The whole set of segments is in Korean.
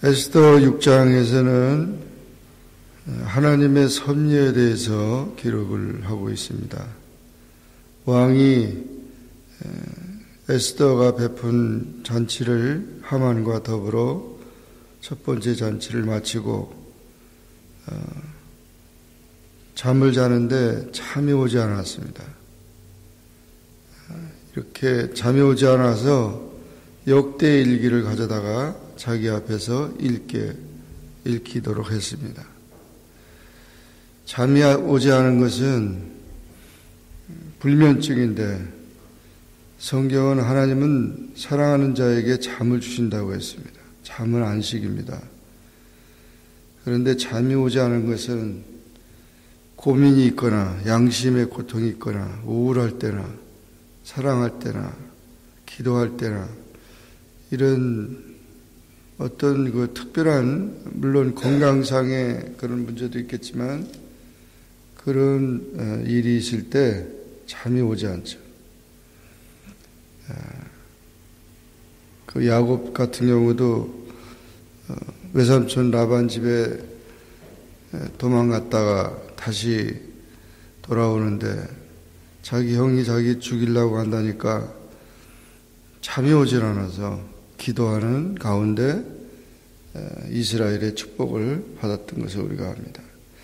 에스더 6장에서는 하나님의 섭리에 대해서 기록을 하고 있습니다. 왕이 에스더가 베푼 잔치를 하만과 더불어 첫 번째 잔치를 마치고 잠을 자는데 잠이 오지 않았습니다. 이렇게 잠이 오지 않아서 역대 일기를 가져다가 자기 앞에서 읽히도록 했습니다. 잠이 오지 않은 것은 불면증인데 성경은 하나님은 사랑하는 자에게 잠을 주신다고 했습니다. 잠은 안식입니다. 그런데 잠이 오지 않은 것은 고민이 있거나 양심의 고통이 있거나 우울할 때나 사랑할 때나 기도할 때나 이런 어떤 그 특별한 물론 건강상의 그런 문제도 있겠지만 그런 일이 있을 때 잠이 오지 않죠. 그 야곱 같은 경우도 외삼촌 라반 집에 도망갔다가 다시 돌아오는데 자기 형이 자기 죽이려고 한다니까 잠이 오질 않아서 기도하는 가운데 이스라엘의 축복을 받았던 것을 우리가 압니다.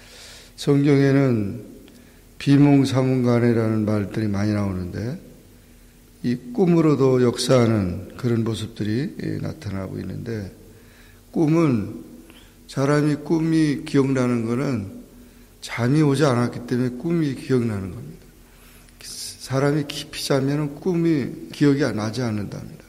성경에는 비몽사몽간이라는 말들이 많이 나오는데 이 꿈으로도 역사하는 그런 모습들이 나타나고 있는데 꿈은 사람이 꿈이 기억나는 것은 잠이 오지 않았기 때문에 꿈이 기억나는 겁니다. 사람이 깊이 자면 꿈이 기억이 나지 않는답니다.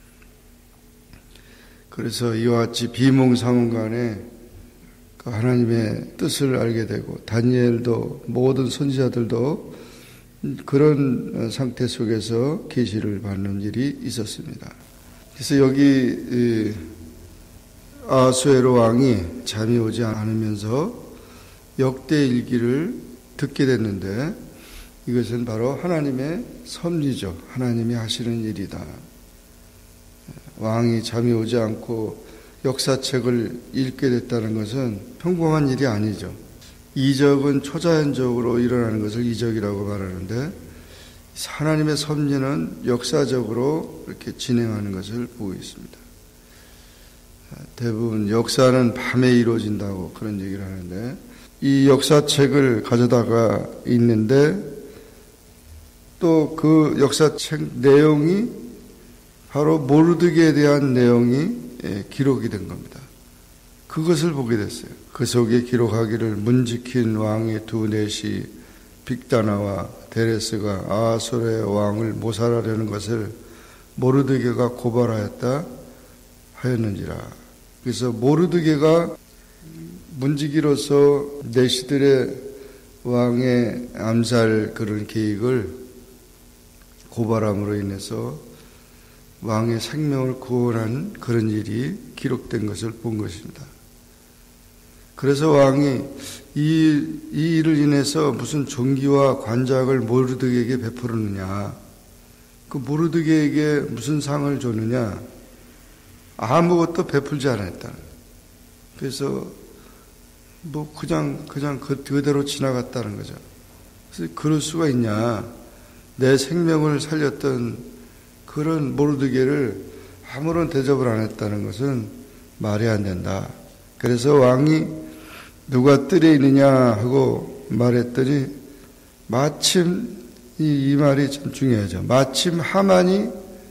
그래서 이와 같이 비몽사몽간에 하나님의 뜻을 알게 되고 다니엘도 모든 선지자들도 그런 상태 속에서 계시를 받는 일이 있었습니다. 그래서 여기 아하수에로 왕이 잠이 오지 않으면서 역대 일기를 듣게 됐는데 이것은 바로 하나님의 섭리죠. 하나님이 하시는 일이다. 왕이 잠이 오지 않고 역사책을 읽게 됐다는 것은 평범한 일이 아니죠. 이적은 초자연적으로 일어나는 것을 이적이라고 말하는데 하나님의 섭리는 역사적으로 이렇게 진행하는 것을 보고 있습니다. 대부분 역사는 밤에 이루어진다고 그런 얘기를 하는데 이 역사책을 가져다가 있는데 또 그 역사책 내용이 바로 모르드게에 대한 내용이 기록이 된 겁니다. 그것을 보게 됐어요. 그 속에 기록하기를 문지킨 왕의 두 넷이 빅다나와 데레스가 아하수르의 왕을 모살하려는 것을 모르드게가 고발하였다 하였는지라. 그래서 모르드게가 문지기로서 내시들의 왕의 암살 그런 계획을 고발함으로 인해서 왕의 생명을 구원한 그런 일이 기록된 것을 본 것입니다. 그래서 왕이 이 일을 인해서 무슨 존귀와 관작을 모르드게에게 베풀었느냐, 그 모르드게에게 무슨 상을 줬느냐, 아무것도 베풀지 않았다. 그래서 뭐 그냥 그대로 지나갔다는 거죠. 그래서 그럴 수가 있냐? 내 생명을 살렸던 그런 모르드게를 아무런 대접을 안 했다는 것은 말이 안 된다. 그래서 왕이 누가 뜰에 있느냐 하고 말했더니 마침 이 말이 참 중요하죠. 마침 하만이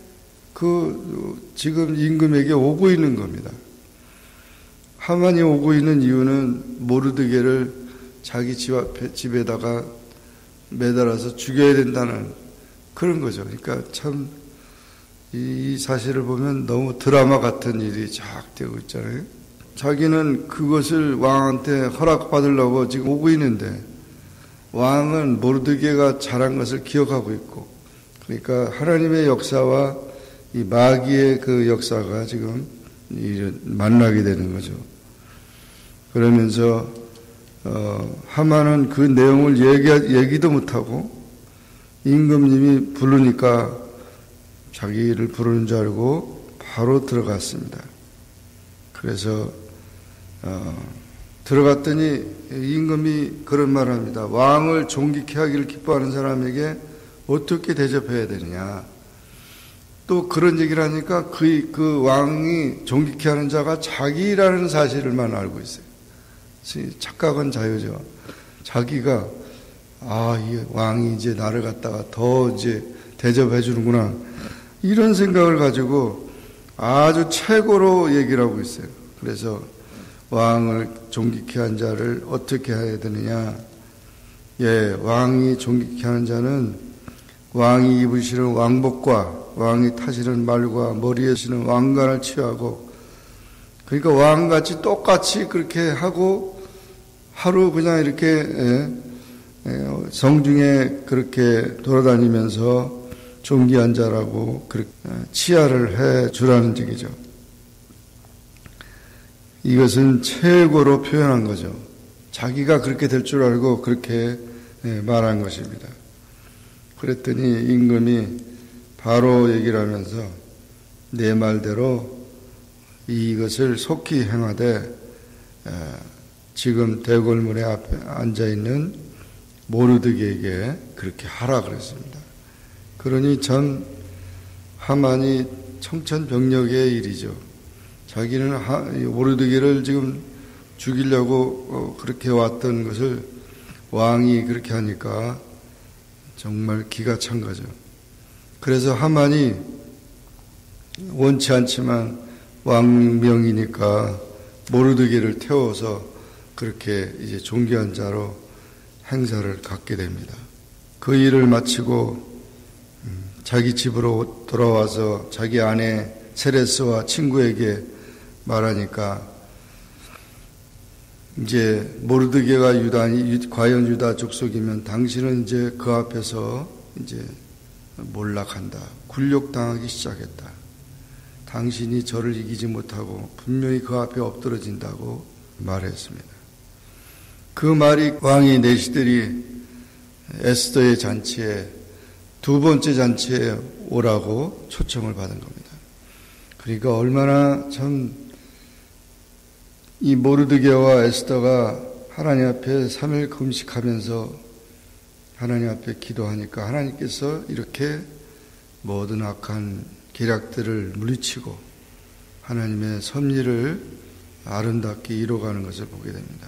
지금 임금에게 오고 있는 겁니다. 하만이 오고 있는 이유는 모르드게를 자기 집에다가 매달아서 죽여야 된다는 그런 거죠. 그러니까 참 이 사실을 보면 너무 드라마 같은 일이 쫙 되고 있잖아요. 자기는 그것을 왕한테 허락받으려고 지금 오고 있는데 왕은 모르드게가 잘한 것을 기억하고 있고, 그러니까 하나님의 역사와 이 마귀의 그 역사가 지금 만나게 되는 거죠. 그러면서 하만은 그 내용을 얘기도 못하고 임금님이 부르니까 자기를 부르는 줄 알고 바로 들어갔습니다. 그래서 들어갔더니 임금이 그런 말을 합니다. 왕을 존귀케 하기를 기뻐하는 사람에게 어떻게 대접해야 되느냐. 또 그런 얘기를 하니까 그 왕이 존귀케 하는 자가 자기라는 사실을만 알고 있어요. 착각은 자유죠. 자기가 이 왕이 이제 나를 갖다가 더 이제 대접해 주는구나. 이런 생각을 가지고 아주 최고로 얘기를 하고 있어요. 그래서 왕을 존귀케 한 자를 어떻게 해야 되느냐. 왕이 존귀케 하는 자는 왕이 입으시는 왕복과 왕이 타시는 말과 머리에 쓰는 왕관을 취하고, 그러니까 왕같이 똑같이 그렇게 하고 하루 그냥 이렇게 성중에 그렇게 돌아다니면서 존귀한 자라고 그렇게 치하를 해 주라는 얘기죠. 이것은 최고로 표현한 거죠. 자기가 그렇게 될 줄 알고 그렇게 말한 것입니다. 그랬더니 임금이 바로 얘기를 하면서 내 말대로 이것을 속히 행하되 지금 대궐문에 앞에 앉아있는 모르드게에게 그렇게 하라 그랬습니다. 그러니 전 하만이 청천벽력의 일이죠. 자기는 모르드게를 지금 죽이려고 그렇게 왔던 것을 왕이 그렇게 하니까 정말 기가 찬 거죠. 그래서 하만이 원치 않지만 왕명이니까 모르드게를 태워서 그렇게 이제 존귀한 자로 행사를 갖게 됩니다. 그 일을 마치고 자기 집으로 돌아와서 자기 아내 세레스와 친구에게 말하니까 이제 모르드게가 과연 유다 족속이면 당신은 이제 그 앞에서 이제 몰락한다. 굴욕당하기 시작했다. 당신이 저를 이기지 못하고 분명히 그 앞에 엎드러진다고 말했습니다. 그 말이 왕이 내시들이 에스더의 잔치에 두 번째 잔치에 오라고 초청을 받은 겁니다. 그러니까 얼마나 참 이 모르드게와 에스더가 하나님 앞에 3일 금식하면서 하나님 앞에 기도하니까 하나님께서 이렇게 모든 악한 계략들을 물리치고 하나님의 섭리를 아름답게 이뤄가는 것을 보게 됩니다.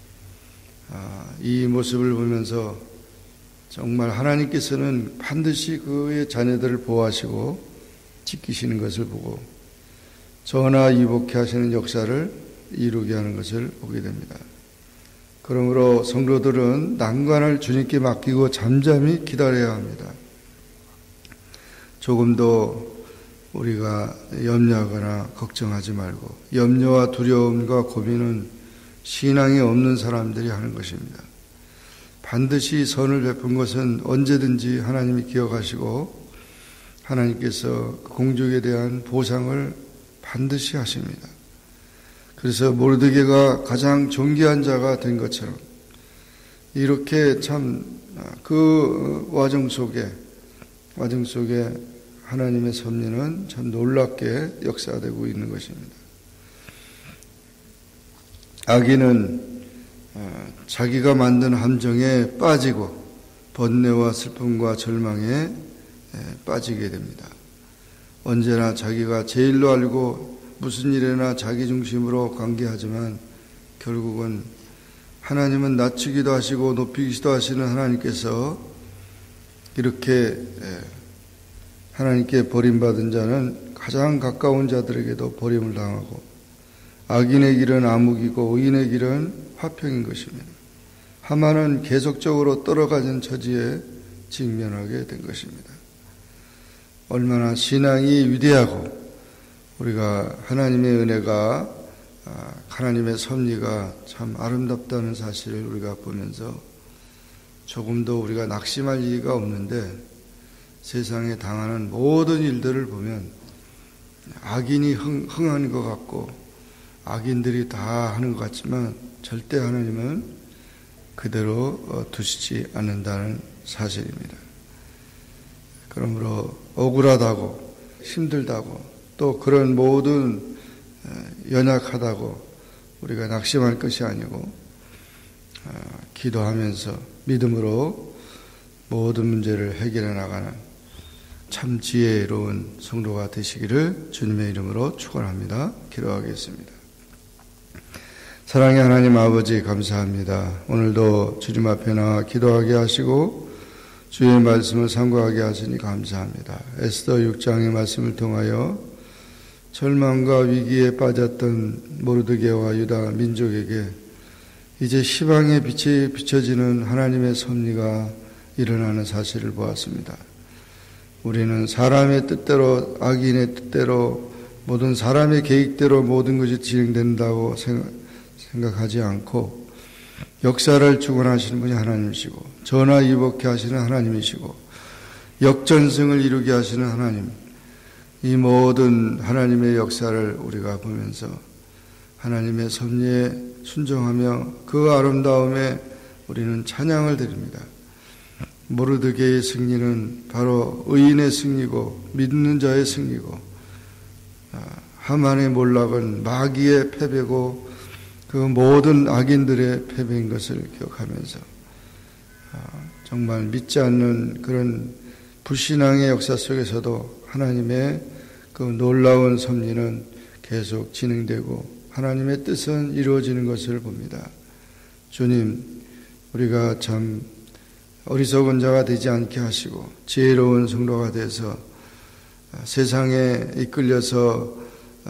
이 모습을 보면서 정말 하나님께서는 반드시 그의 자녀들을 보호하시고 지키시는 것을 보고 전하 이복케 하시는 역사를 이루게 하는 것을 보게 됩니다. 그러므로 성도들은 난관을 주님께 맡기고 잠잠히 기다려야 합니다. 조금도 우리가 염려하거나 걱정하지 말고, 염려와 두려움과 고민은 신앙이 없는 사람들이 하는 것입니다. 반드시 선을 베푼 것은 언제든지 하나님이 기억하시고 하나님께서 공적에 대한 보상을 반드시 하십니다. 그래서 모르드게가 가장 존귀한 자가 된 것처럼 이렇게 참 그 와정 속에 하나님의 섭리는 참 놀랍게 역사되고 있는 것입니다. 악인은 자기가 만든 함정에 빠지고 번뇌와 슬픔과 절망에 빠지게 됩니다. 언제나 자기가 제일로 알고 무슨 일에나 자기 중심으로 관계하지만 결국은 하나님은 낮추기도 하시고 높이기도 하시는 하나님께서 이렇게 하나님께 버림받은 자는 가장 가까운 자들에게도 버림을 당하고 악인의 길은 암흑이고 의인의 길은 화평인 것입니다. 하만은 계속적으로 떨어가는 처지에 직면하게 된 것입니다. 얼마나 신앙이 위대하고 우리가 하나님의 은혜가 하나님의 섭리가 참 아름답다는 사실을 우리가 보면서 조금도 우리가 낙심할 이유가 없는데 세상에 당하는 모든 일들을 보면 악인이 흥하는 것 같고 악인들이 다 하는 것 같지만 절대 하나님은 그대로 두시지 않는다는 사실입니다. 그러므로 억울하다고 힘들다고 또 그런 모든 연약하다고 우리가 낙심할 것이 아니고 기도하면서 믿음으로 모든 문제를 해결해 나가는 참 지혜로운 성도가 되시기를 주님의 이름으로 축원합니다. 기도하겠습니다. 사랑의 하나님 아버지 감사합니다. 오늘도 주님 앞에 나와 기도하게 하시고 주의 말씀을 상고하게 하시니 감사합니다. 에스더 6장의 말씀을 통하여 절망과 위기에 빠졌던 모르드게와 유다 민족에게 이제 시방의 빛이 비춰지는 하나님의 섭리가 일어나는 사실을 보았습니다. 우리는 사람의 뜻대로, 악인의 뜻대로, 모든 사람의 계획대로 모든 것이 진행된다고 생각하지 않고 역사를 주관하시는 분이 하나님이시고 전화위복케 하시는 하나님이시고 역전승을 이루게 하시는 하나님, 이 모든 하나님의 역사를 우리가 보면서 하나님의 섭리에 순종하며 그 아름다움에 우리는 찬양을 드립니다. 모르드게의 승리는 바로 의인의 승리고 믿는 자의 승리고 하만의 몰락은 마귀의 패배고 그 모든 악인들의 패배인 것을 기억하면서 정말 믿지 않는 그런 불신앙의 역사 속에서도 하나님의 그 놀라운 섭리는 계속 진행되고 하나님의 뜻은 이루어지는 것을 봅니다. 주님, 우리가 참 어리석은 자가 되지 않게 하시고 지혜로운 성도가 돼서 세상에 이끌려서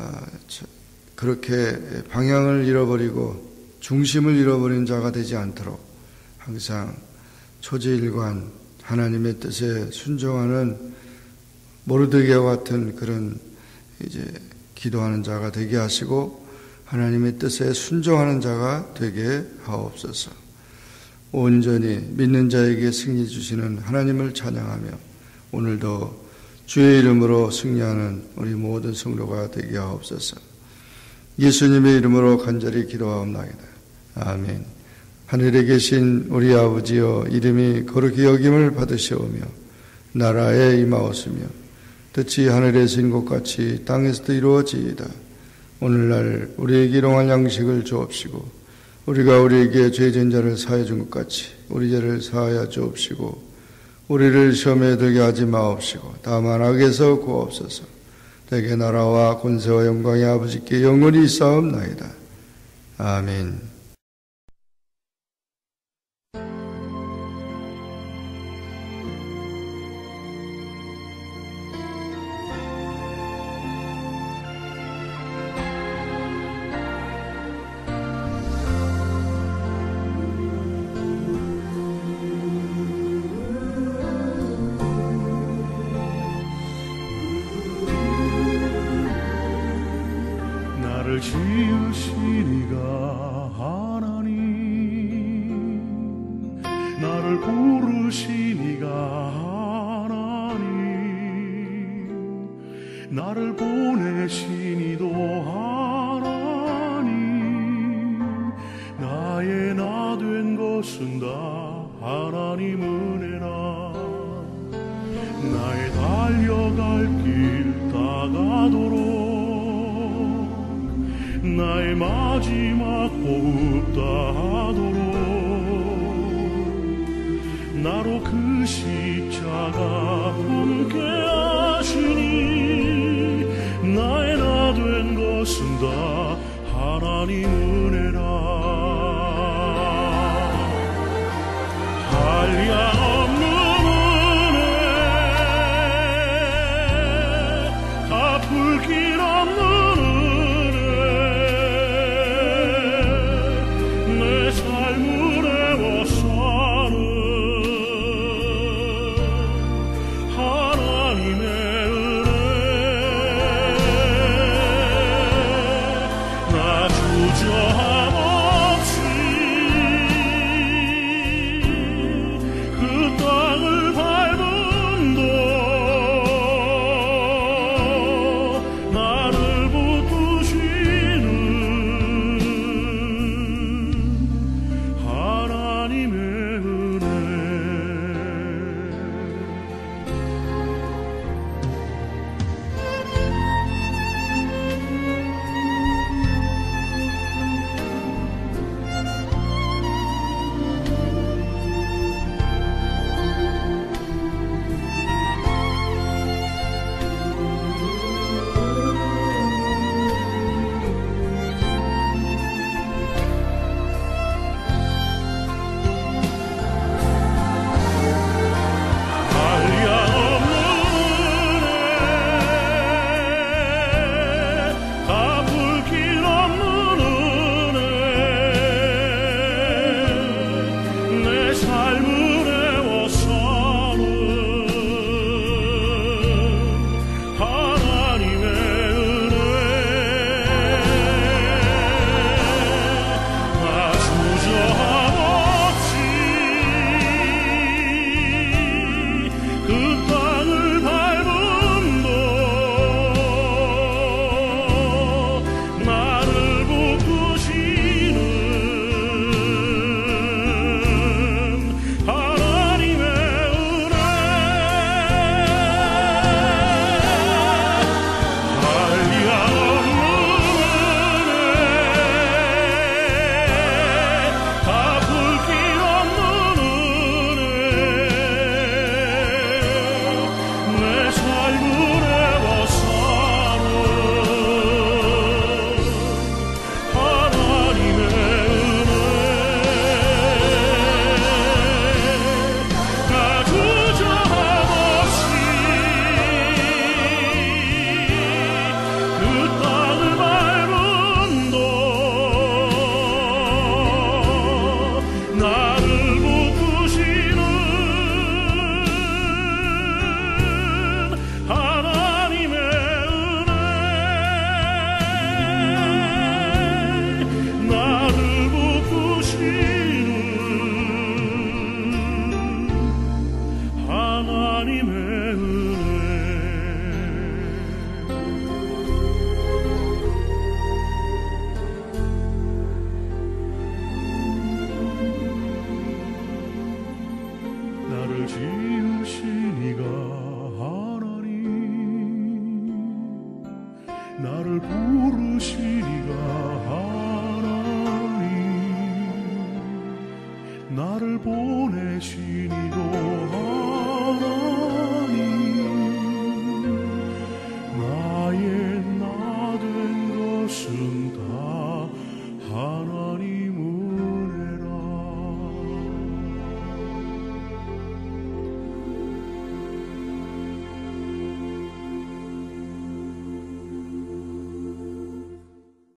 그렇게 방향을 잃어버리고 중심을 잃어버린 자가 되지 않도록 항상 초지일관 하나님의 뜻에 순종하는 모르드게와 같은 그런 이제 기도하는 자가 되게 하시고 하나님의 뜻에 순종하는 자가 되게 하옵소서. 온전히 믿는 자에게 승리 주시는 하나님을 찬양하며 오늘도 주의 이름으로 승리하는 우리 모든 성도가 되게 하옵소서. 예수님의 이름으로 간절히 기도하옵나이다. 아멘. 하늘에 계신 우리 아버지여, 이름이 거룩히 여김을 받으시오며 나라에 임하옵시며 뜻이 하늘에서 인 것 같이 땅에서도 이루어지이다. 오늘날 우리에게 일용할 양식을 주옵시고 우리가 우리에게 죄진 자를 사하여 준 것 같이 우리 죄를 사하여 주옵시고 우리를 시험에 들게 하지 마옵시고 다만 악에서 구하옵소서. 대개 나라와 권세와 영광이 아버지께 영원히 있사옵나이다. 아멘. 나를 지으시니가 하나님, 나를 부르시니가 하나님, 나를 보내시니도 하나님, 나의 나 된 것은 다 하나님 은혜라. 나의 달려갈 길 다가도록 나의 마지막 호흡 다하도록 나로 그 십자가 함께 하시니 나의 나 된 것은 다 하나님 은혜라. 한량없는 은혜, 갚을 길 없는 주저함 없이 그 당신이가 하나님, 나를 보내신 이도 하나님,